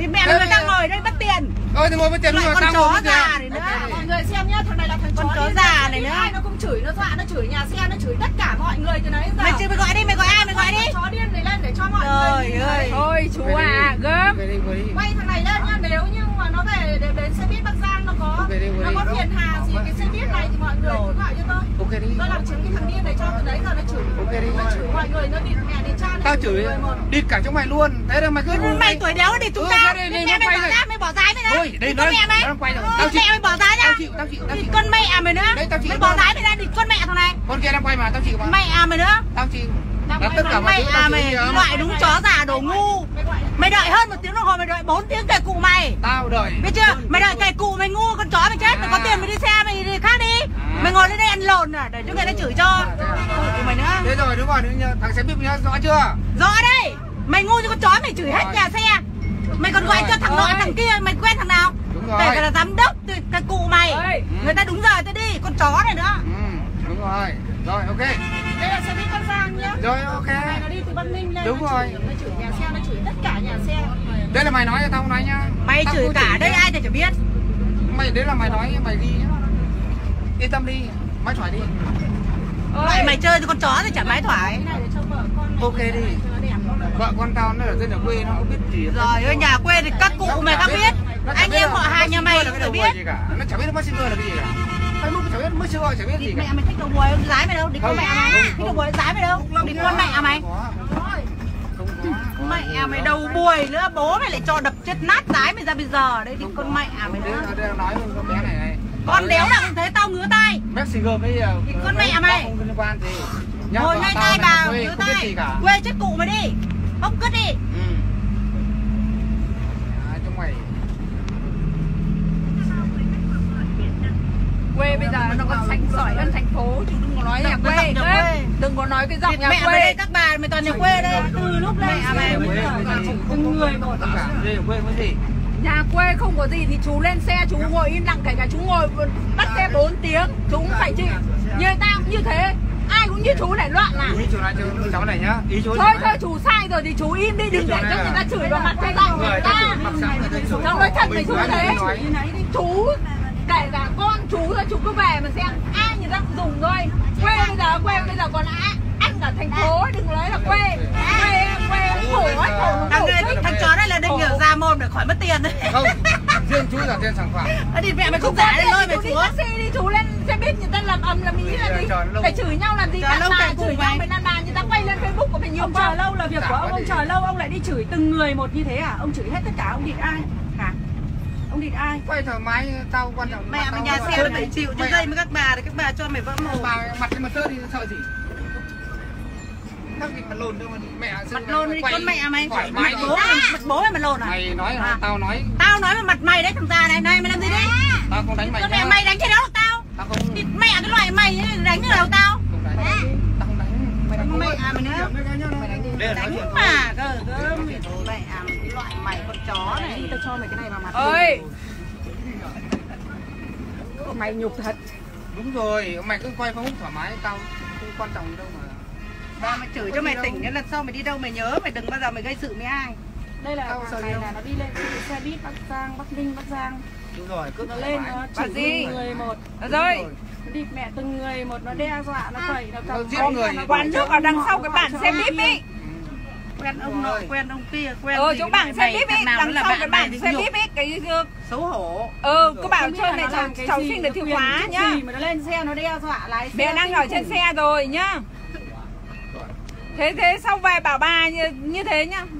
mẹ người ta ngồi đây mất tiền. Thì ngồi mất tiền rồi con chó già này nữa. Mọi người xem nhá, thằng này là thằng chó già này nữa. Ai nó cũng chửi, nó dọa, nó chửi nhà xe, nó chửi tất cả mọi người từ nãy giờ. Mày gọi đi, mày gọi ai, mày gọi đi. Chó điên này lên để cho mọi người. Trời ơi. Thôi chú à, gớm. Quay thằng này lên nhá, nếu như mà nó về đến xe buýt Bắc Giang nó có phiền hà gì cái xe buýt này thì mọi người cứ gọi cho tôi. Tôi làm chứng cái thằng điên này cho từ đấy giờ nó chửi. Nó chửi mọi người, nó địt mẹ địt cha. Tao chửi địt cả chúng mày luôn. Thế là mày cứ mày tuổi đéo địt chúng ta. Mẹ mày bỏ ra, mày bỏ giá mày ra. Thôi, đây nó mẹ mày. Tao chịu. Mẹ mày bỏ giá ra. Tao chịu. Con mẹ mày nữa. Mày bỏ giá mày ra địt con mẹ thằng này. Con kia đang quay mà, tao chịu mà. Mẹ mày nữa. Tao chịu. Tất cả mày mày loại đúng chó già đồ ngu. Mày đợi hơn 1 tiếng đồng hồ, mày đợi 4 tiếng cày cụ mày. Tao đợi. Biết chưa? Mày đợi cày cụ mày ngu, con chó mày chết. Mày có tiền mày đi xe mày đi khác đi. Mày ngồi lên đây ăn lồn à, để cho người ta chửi cho. Cụ mày nữa. Thế rồi đúng rồi, thằng xe bíp nhá, rõ chưa? Rõ đây. Mày ngu như con chó mày chửi hết nhà xe. Mày còn gọi cho thằng nọ thằng kia, mày quen thằng nào? Đúng rồi. Kể cả là giám đốc cái cụ mày. Người ta đúng giờ tới đi, con chó này nữa. Đúng rồi. Rồi ok. Đây là xe buýt Bắc Giang nhá. Rồi ok. Này nó đi từ Bắc Ninh lên. Đúng rồi. Nó chửi nhà xe, nó chửi tất cả nhà xe. Đây là mày nói, tao không nói nhá. Mày chửi cả đây ai thì chả biết. Mày đấy là mày nói, mày đi nhá. Yên tâm đi, mái thoải đi. Mày chơi với con chó thì chả mái thoải. Ok đi. Vợ con tao nó ở trên ở quê nó không biết gì. Rồi ở nhà quê thì các cụ mày không biết. Anh em họ hàng nhà mày cũng biết. Nó chả biết nó Messenger là cái gì cả. Facebook chả biết Messenger chả biết gì cả. Mẹ mày thích đầu mùi ông gái mày đâu? Đi con mẹ mày. Thích đầu mùi gái mày đâu? Đi con mẹ mày. Mẹ mày đầu buổi nữa, bố mày lại cho đập chết nát gái mày ra bây giờ đấy, thì con mẹ mày nữa. Nói với con bé này. Con đéo nào cũng thấy tao ngứa tay. Messenger bây giờ. Con mẹ mày. Không liên quan gì. Ngồi ngay tay vào, ngứa tay. Quê chết cụ mày đi. Bốc cứt đi. Chúng mày. Quê bây giờ nó còn sành sỏi hơn thành phố, chứ đừng có nói nhà quê. Đừng có nói cái giọng nhà quê. Mẹ đây các bà mày toàn nhà quê đây. Từ lúc lên mẹ từng người một. Quê có gì? Nhà quê không có gì thì chú lên xe chú ngồi im lặng, kể cả chú ngồi bắt xe 4 tiếng chú cũng phải chịu. Người ta cũng như thế, ai cũng như chú lại loạn à. Ý chú nói cho cháu này nhá. Ý chú thôi chú sai rồi thì chú im đi, đừng để cho người ta chửi vào mặt cho giọng người ta. Cháu nói thật với chú thế. Chú kể cả con chú rồi chú cứ về mà xem ai người ta cũng dùng thôi. Quê bây giờ còn anh ở thành phố, đừng nói là quê khổ ấy. Thằng chó này là định hiểu ra mồm để khỏi mất tiền đấy. Không, riêng chú là tiền sản phẩm. Thì mẹ mày không giả lên lôi mày chú đi taxi đi, chú lên xe buýt người ta làm ầm làm ý là gì? Phải chửi nhau làm gì? Đàn bà chửi nhau phải đàn bà, người ta quay lên Facebook của mình nhiều. Ông chờ lâu là việc của ông chờ lâu ông lại đi chửi từng người một như thế à? Ông chửi hết tất cả, ông địt ai? Hả? Ông địt ai? Quay thoải mái, tao quan trọng. Mẹ mày nhà xe nó phải chịu chứ dây với các bà thì các bà cho mày vỡ mồm. Bà mặt trên mặt tơ thì sợ gì? Thằng gì mặt lồn đâu mà mẹ mặt lồn đi con mẹ mày. Mặt bố mày mặt lồn à? Mày nói là tao nói. Tao nói với mặt mày đấy thằng già này, này mày làm gì đấy? Tao không đánh mày. Con mẹ mày đánh thế đó là tao. Tao không. Mẹ cái loại mày đánh như nào tao? Không đánh. Tao không đánh. Mày đánh mẹ mày nữa. Đánh mà cơ mẹ loại mày con chó này. Tao cho mày cái này vào mặt. Ơi. Mày nhục thật. Đúng rồi, mày cứ quay Facebook thoải mái, tao không quan trọng gì đâu mà. Ba mày chửi cho mày tỉnh đến lần sau mày đi đâu mày nhớ, mày đừng bao giờ mày gây sự với ai. Đây là thằng này là nó đi lên xe buýt Bắc Giang, Bắc Ninh, Bắc Giang. Đúng rồi, cứ nó lên nó chửi từng người một. Rồi. Nó địt mẹ từng người một, nó đe dọa, nó phẩy, nó cầm giết người. Quán nước ở đằng sau cái bản xe buýt đi. Quen ông nọ, quen ông kia, quen chỗ bảng xe buýt ấy, đằng sau cái bảng xe buýt ấy, cái xấu hổ. Cứ bảo cho này cháu xin được thiêu hóa nhá. Mà nó lên xe nó đe dọa lái xe. Bé đang ở trên xe rồi nhá. Thế sau về bảo bà như thế nhá.